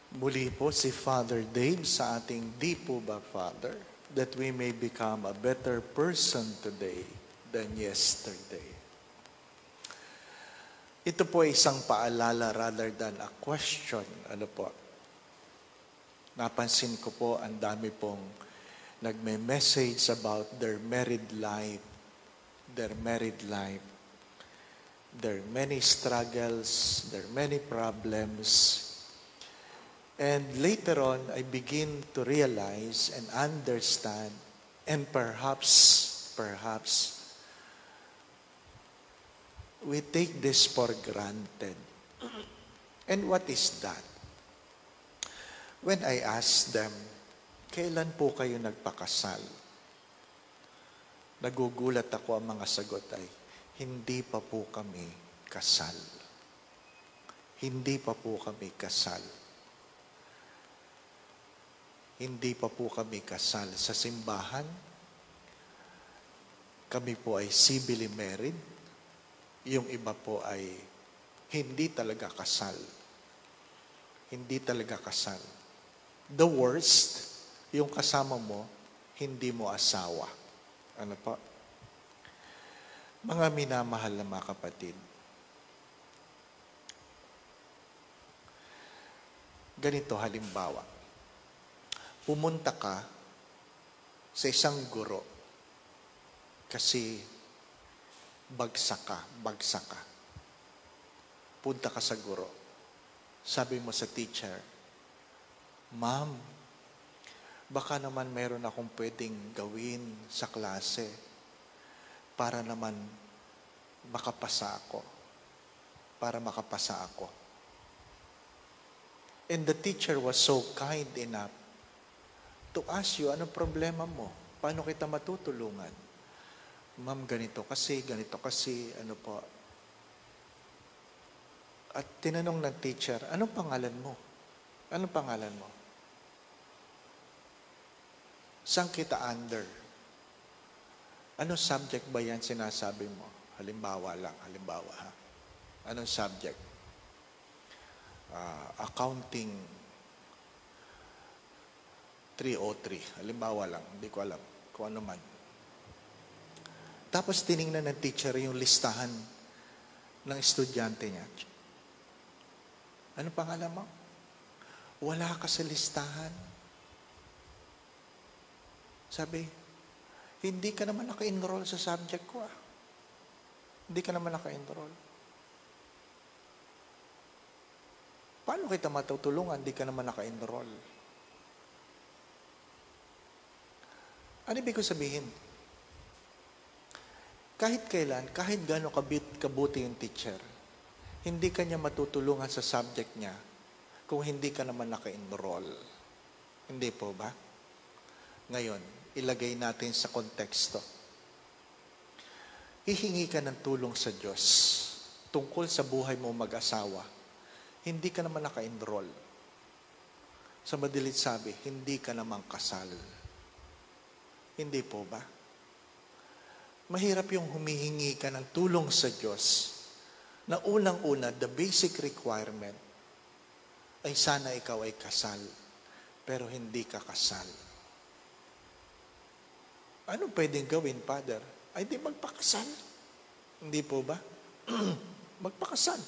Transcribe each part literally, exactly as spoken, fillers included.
Muli po si Father Dave sa ating Di po ba Father, that we may become a better person today than yesterday. Ito po ay isang paalala rather than a question. Ano po? Napansin ko po ang dami pong nagme-message about their married life, their married life. There are many struggles, there are many problems. And later on, I begin to realize and understand, and perhaps, perhaps, we take this for granted. And what is that? When I ask them, kailan po kayo nagpakasal? Nagugulat ako, ang mga sagot ay, hindi pa po kami kasal. Hindi pa po kami kasal. Hindi pa po kami kasal sa simbahan. Kami po ay civilly married. Yung iba po ay hindi talaga kasal. Hindi talaga kasal. The worst, yung kasama mo, hindi mo asawa. Ano po? Mga minamahal na mga kapatid, ganito halimbawa, pumunta ka sa isang guro kasi bagsak ka, bagsak ka. Punta ka sa guro. Sabi mo sa teacher, Ma'am, baka naman meron akong pwedeng gawin sa klase para naman makapasa ako. Para makapasa ako. And the teacher was so kind enough to ask you, anong problema mo? Paano kita matutulungan? Ma'am, ganito kasi, ganito kasi, ano po. At tinanong ng teacher, anong pangalan mo? Anong pangalan mo? Saan kita under? Anong subject ba yan sinasabi mo? Halimbawa lang, halimbawa ha. Anong subject? Uh, accounting three oh three. Halimbawa lang, hindi ko alam kung ano man. Tapos tiningnan ng teacher yung listahan ng estudyante niya. Ano pangalan mo? Wala ka sa listahan. Sabi, hindi ka naman naka-enroll sa subject ko ah. Hindi ka naman naka-enroll. Paano kita matutulungan? Hindi ka naman naka-enroll. Ano ibig ko sabihin? Kahit kailan, kahit gano'ng kabit, kabuti yung teacher, hindi ka niya matutulungan sa subject niya kung hindi ka naman naka-enroll. Hindi po ba? Ngayon, ilagay natin sa konteksto. Hihingi ka ng tulong sa Diyos tungkol sa buhay mo mag-asawa. Hindi ka naman naka-enroll. Sa madalit sabi, hindi ka naman kasal. Hindi po ba? Mahirap yung humihingi ka ng tulong sa Diyos na unang-una, the basic requirement ay sana ikaw ay kasal, pero hindi ka kasal. Ano pwedeng gawin, Father? Ay di magpakasal. Hindi po ba? Magpakasal.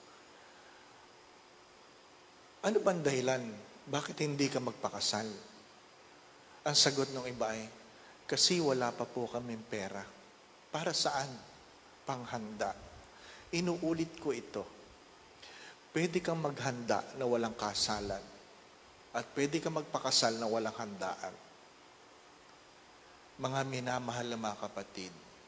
Ano bang dahilan? Bakit hindi ka magpakasal? Ang sagot ng iba ay, kasi wala pa po kaming pera. Para saan? Panghanda. Inuulit ko ito. Pwede kang maghanda na walang kasalan. At pwede kang magpakasal na walang handaan. Mga minamahal na mga kapatid,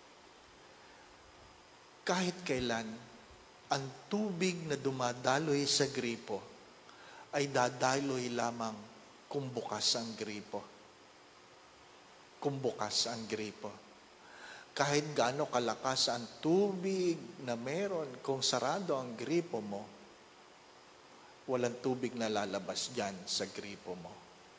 kahit kailan, ang tubig na dumadaloy sa gripo ay dadaloy lamang kung bukas ang gripo. Kung bukas ang gripo. Kahit gaano kalakas ang tubig na meron, kung sarado ang gripo mo, walang tubig na lalabas dyan sa gripo mo.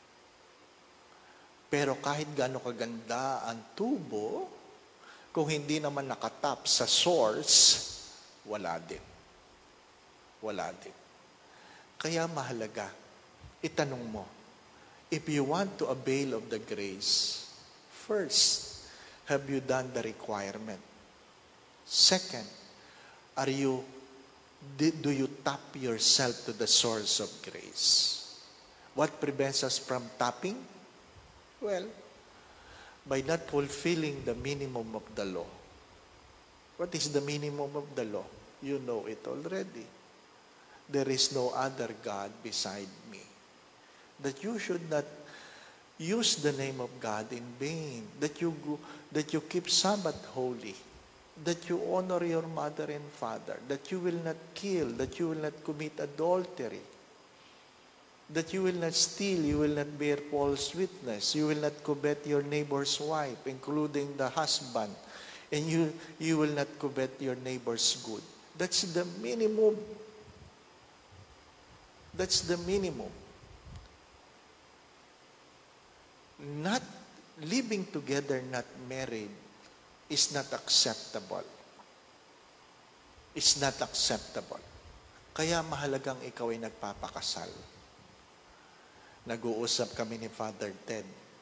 Pero kahit gaano kaganda ang tubo, kung hindi naman nakatap sa source, wala din. Wala din. Kaya mahalaga, itanong mo, if you want to avail of the grace, first, have you done the requirement? Second, are you, do you tap yourself to the source of grace? What prevents us from tapping? Well, by not fulfilling the minimum of the law. What is the minimum of the law? You know it already. There is no other God beside me. That you should not use the name of God in vain. That you go, that you keep Sabbath holy. That you honor your mother and father. That you will not kill. That you will not commit adultery. That you will not steal. You will not bear false witness. You will not covet your neighbor's wife, including the husband. And you, you will not covet your neighbor's good. That's the minimum. That's the minimum. Not living together, not married, is not acceptable. It's not acceptable. Kaya mahalagang ikaw ay nagpapakasal. Nag-uusap kami ni Father Ted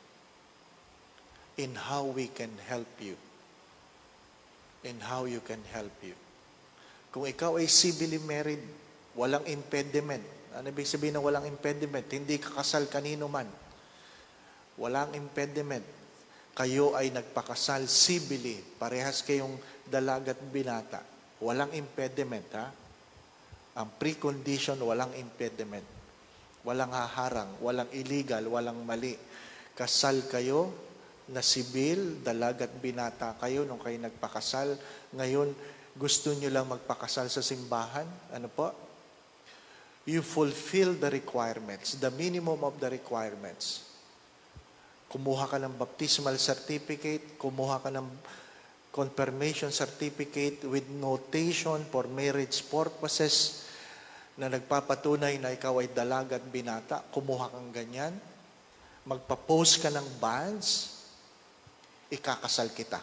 in how we can help you. In how you can help you. Kung ikaw ay civilly married, walang impediment. Ano ibig sabihin ng walang impediment? Hindi kakasal kanino man. Walang impediment. Kayo ay nagpakasal civilly. Parehas kayong dalaga at binata. Walang impediment, ha? Ang precondition, walang impediment. Walang haharang, walang illegal, walang mali. Kasal kayo na sibil, dalaga at binata kayo nung kayo nagpakasal. Ngayon, gusto nyo lang magpakasal sa simbahan? Ano po? You fulfill the requirements, the minimum of the requirements. Kumuha ka ng baptismal certificate, kumuha ka ng confirmation certificate with notation for marriage purposes na nagpapatunay na ikaw ay dalaga at binata, kumuha kang ganyan, magpa-post ka ng bands, ikakasal kita.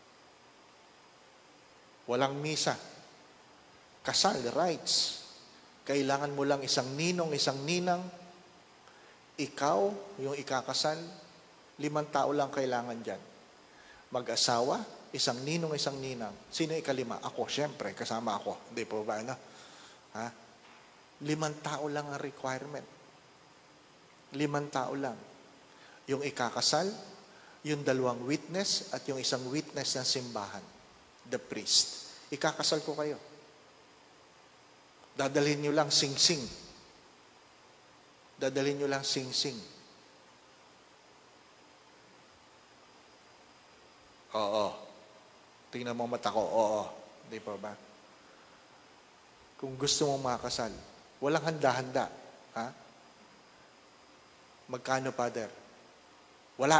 Walang misa. Kasal, rights. Kailangan mo lang isang ninong, isang ninang. Ikaw, yung ikakasal, limang tao lang kailangan dyan. Mag-asawa, isang ninong, isang ninang. Sino ikalima? Ako, syempre, kasama ako. Hindi po ba, ano? Ha? Limang tao lang ang requirement. Limang tao lang. Yung ikakasal, yung dalawang witness, at yung isang witness ng simbahan, the priest. Ikakasal ko kayo. Dadalhin nyo lang sing-sing. Dadalhin nyo lang sing-sing. Oo. Tingnan mo mata ko. Oo. Hindi pa ba? Kung gusto mong makasal, walang handa-handa. Ha? Magkano, Father? Wala.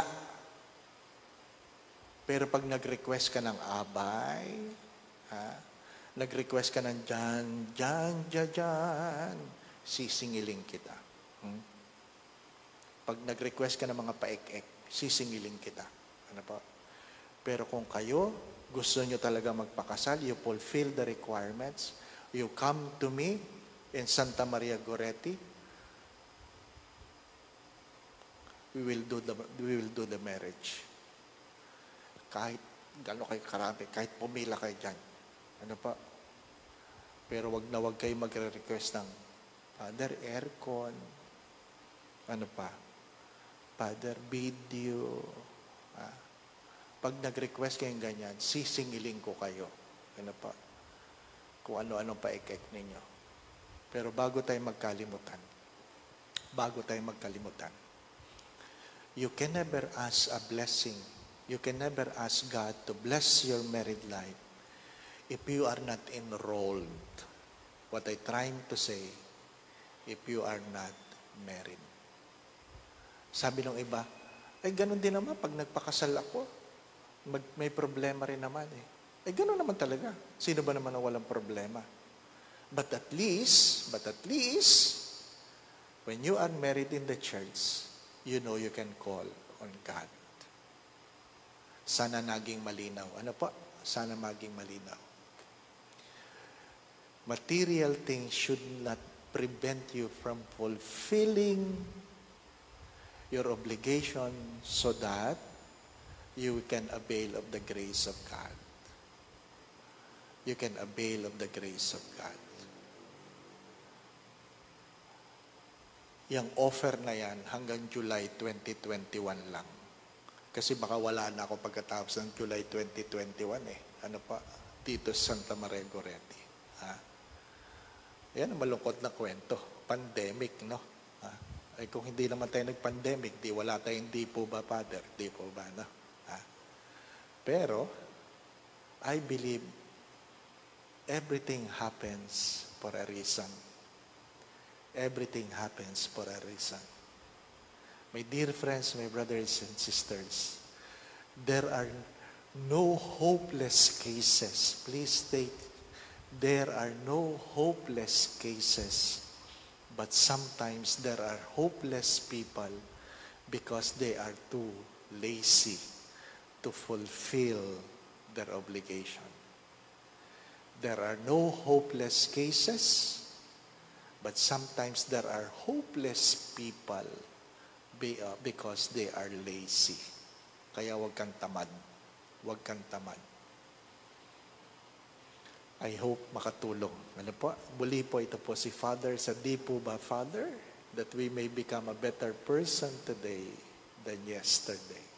Pero pag nag-request ka ng abay, ha? Nag-request ka ng dyan, dyan, dyan, dyan, sisingiling kita. Hmm? Pag nag-request ka ng mga paek-ek, sisingiling kita. Ano po? Pero kung kayo, gusto nyo talaga magpakasal, you fulfill the requirements, you come to me in Santa Maria Goretti, we will do the, we will do the marriage. Kahit gano'n kayo karami, kahit pumila kayo dyan. Ano pa? Pero wag na wag kayo magre-request ng Father aircon, ano pa? Father video. Ah. Pag nag-request kayong ganyan, sisingiling ko kayo. Ano pa? Kung ano-anong paikek ninyo. Pero bago tayo magkalimutan, bago tayo magkalimutan, you can never ask a blessing. You can never ask God to bless your married life if you are not enrolled. What I'm trying to say, if you are not married. Sabi ng iba, ay ganun din naman pag nagpakasal ako. Mag, may problema rin naman eh. Ay ganun naman talaga. Sino ba naman ang walang problema? But at least, but at least, when you are married in the church, you know you can call on God. Sana naging malinaw. Ano po? Sana maging malinaw. Material things should not prevent you from fulfilling your obligation so that you can avail of the grace of God. You can avail of the grace of God. Yung offer na yan hanggang July twenty twenty-one lang. Kasi baka wala na ako pagkatapos ng July twenty twenty-one eh. Ano pa? Tito Santa Maria Goretti. Ha? Yan ang malungkot na kwento. Pandemic, no? Ha? Ay kung hindi naman tayo nag-pandemic, di wala tayong di po ba, Father? Di po ba, no? Ha? Pero, I believe everything happens for a reason. Everything happens for a reason. My dear friends, my brothers and sisters, there are no hopeless cases. Please state, there are no hopeless cases, but sometimes there are hopeless people because they are too lazy to fulfill their obligation. There are no hopeless cases, but sometimes there are hopeless people because they are lazy. Kaya huwag kang tamad. Huwag kang tamad. I hope makatulong. Ano po? Muli po, ito po si Father sa Di po ba, Father? That we may become a better person today than yesterday.